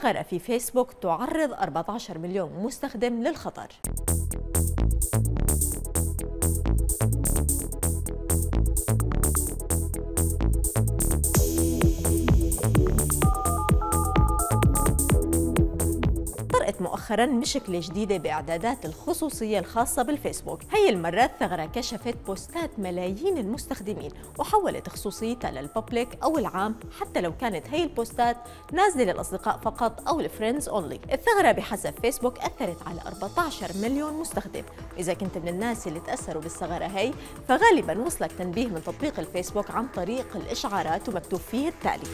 ثغرة في فيسبوك تعرض 14 مليون مستخدم للخطر. طرقت مؤخراً مشكلة جديدة بإعدادات الخصوصية الخاصة بالفيسبوك. هي المرة الثغرة كشفت بوستات ملايين المستخدمين وحولت خصوصيتها للببليك أو العام، حتى لو كانت هي البوستات نازلة للأصدقاء فقط أو الفريندز أونلي. الثغرة بحسب فيسبوك أثرت على 14 مليون مستخدم، وإذا كنت من الناس اللي تأثروا بالثغرة هي فغالباً وصلك تنبيه من تطبيق الفيسبوك عن طريق الإشعارات ومكتوب فيه التالي: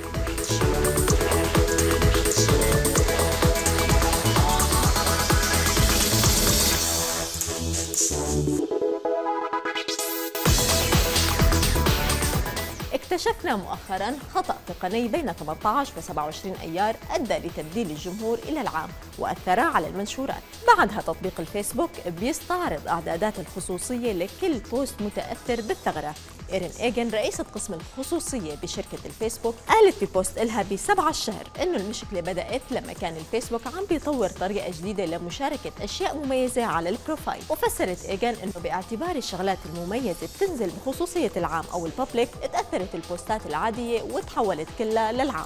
اكتشفنا مؤخراً خطأ تقني بين 18 و 27 أيار أدى لتبديل الجمهور إلى العام وأثر على المنشورات. بعدها تطبيق الفيسبوك بيستعرض إعدادات الخصوصية لكل بوست متأثر بالثغرة. إيرين إيجن رئيسة قسم الخصوصية بشركة الفيسبوك قالت ببوست إلها ب7 الشهر إنه المشكلة بدأت لما كان الفيسبوك عم بيطور طريقة جديدة لمشاركة أشياء مميزة على البروفايل. وفسرت إيجن إنه باعتبار الشغلات المميزة بتنزل بخصوصية العام أو الببليك، اتأثرت البوستات العادية وتحولت كلها للعام.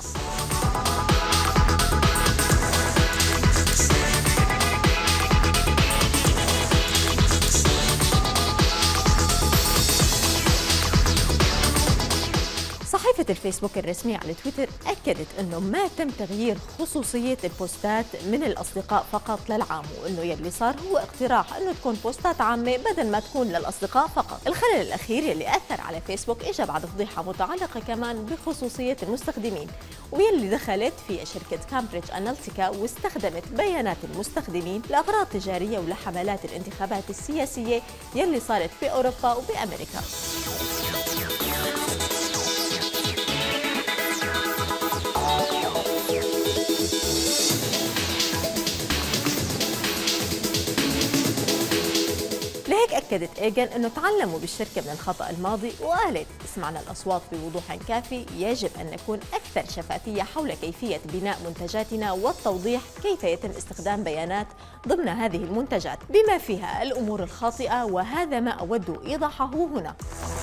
صحيفة الفيسبوك الرسمية على تويتر أكدت أنه ما تم تغيير خصوصية البوستات من الأصدقاء فقط للعام، وأنه يلي صار هو اقتراح أنه تكون بوستات عامة بدل ما تكون للأصدقاء فقط. الخلل الأخير يلي أثر على فيسبوك إجا بعد فضيحة متعلقة كمان بخصوصية المستخدمين، ويلي دخلت فيها شركة كامبريدج أناليتيكا واستخدمت بيانات المستخدمين لأغراض تجارية ولحملات الانتخابات السياسية يلي صارت بأوروبا وبأمريكا. لهيك أكدت إيجن أنه تعلموا بالشركة من الخطأ الماضي، وقالت: سمعنا الأصوات بوضوح كافي، يجب أن نكون أكثر شفافية حول كيفية بناء منتجاتنا والتوضيح كيف يتم استخدام بيانات ضمن هذه المنتجات بما فيها الأمور الخاطئة، وهذا ما أود إيضاحه هنا.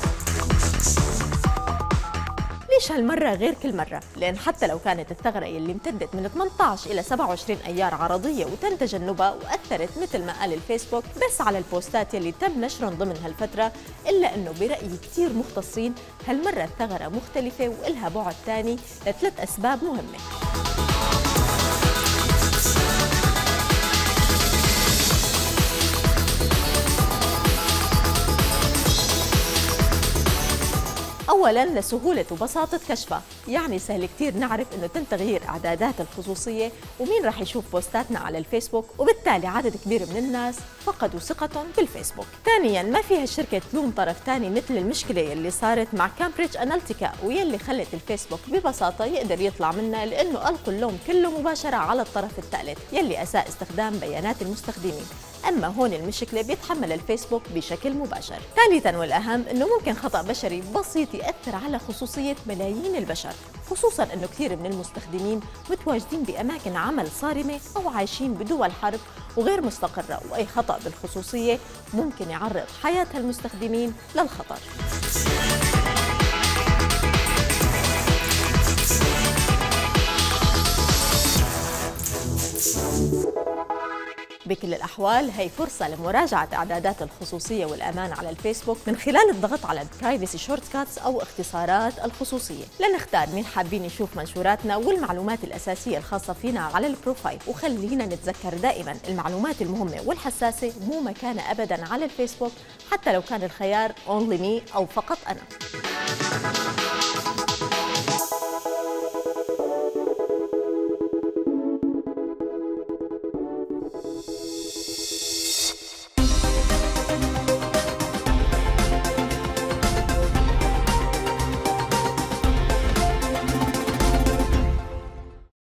ليش هالمرة غير كل مرة؟ لأن حتى لو كانت الثغرة اللي امتدت من 18 إلى 27 أيار عرضية وتم تجنبها وأثرت مثل ما قال الفيسبوك بس على البوستات يلي تم نشرهم ضمن هالفترة، إلا أنه برأي كتير مختصين هالمرة الثغرة مختلفة وإلها بعد تاني ل3 أسباب مهمة. أولاً لسهولة وبساطة كشفها، يعني سهل كتير نعرف إنه تم تغيير إعدادات الخصوصية ومين راح يشوف بوستاتنا على الفيسبوك، وبالتالي عدد كبير من الناس فقدوا ثقتهم بالفيسبوك. ثانياً ما فيها الشركة تلوم طرف ثاني مثل المشكلة اللي صارت مع كامبريدج أناليتيكا ويلي خلت الفيسبوك ببساطة يقدر يطلع منها، لأنه ألقوا اللوم كله مباشرة على الطرف الثالث يلي أساء استخدام بيانات المستخدمين. أما هون المشكلة بيتحمل الفيسبوك بشكل مباشر. ثالثاً والأهم إنه ممكن خطأ بشري بسيط يأثر على خصوصية ملايين البشر، خصوصاً إنه كثير من المستخدمين متواجدين بأماكن عمل صارمة أو عايشين بدول حرب وغير مستقرة، وأي خطأ بالخصوصية ممكن يعرض حياة المستخدمين للخطر. بكل الأحوال هي فرصة لمراجعة إعدادات الخصوصية والأمان على الفيسبوك من خلال الضغط على البرايفسي شورت كاتس أو اختصارات الخصوصية لنختار مين حابين يشوف منشوراتنا والمعلومات الأساسية الخاصة فينا على البروفايل. وخلينا نتذكر دائما المعلومات المهمة والحساسة مو مكانها أبدا على الفيسبوك، حتى لو كان الخيار only me أو فقط أنا.